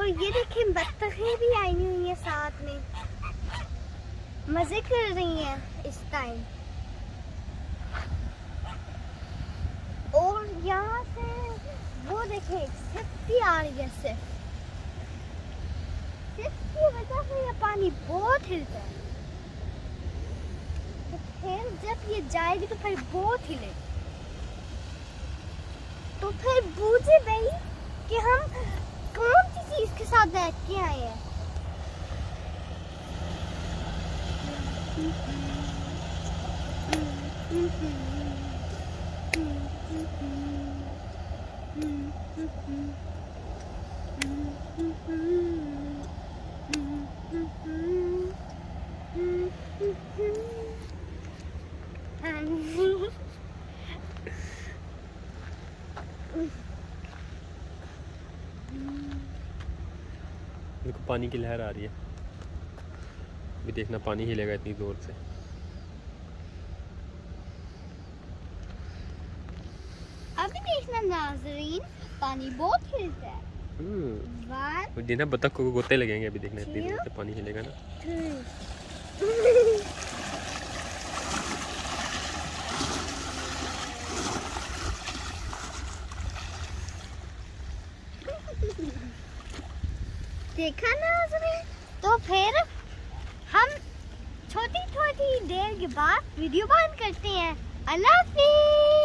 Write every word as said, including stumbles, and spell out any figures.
और ये देखिए बत्तखें भी आई हुई हैं साथ में, मजे कर रही हैं इस टाइम। और यहाँ से वो देखिए सिफ्टी आ रही है, सिर्फ सिर्फ की वजह से ये पानी बहुत हिलता है। तो फिर जब ये जाएगी तो फिर बहुत हिले। तो फिर बूझे भाई कि हम कौन सी चीज के साथ बैठ के आए हैं। देखो पानी की लहर आ रही है, भी देखना पानी हिलेगा इतनी जोर से। अभी देखना नाज़रीन, पानी बहुत हिलता है। हम्म देखना बतख को गोते लगेंगे, अभी देखना इतनी जोर से पानी हिलेगा ना। देखा नाज़रीन, तो फिर हम छोटी छोटी देर के बाद वीडियो बंद करते हैं। अल्लाह हाफ़िज़।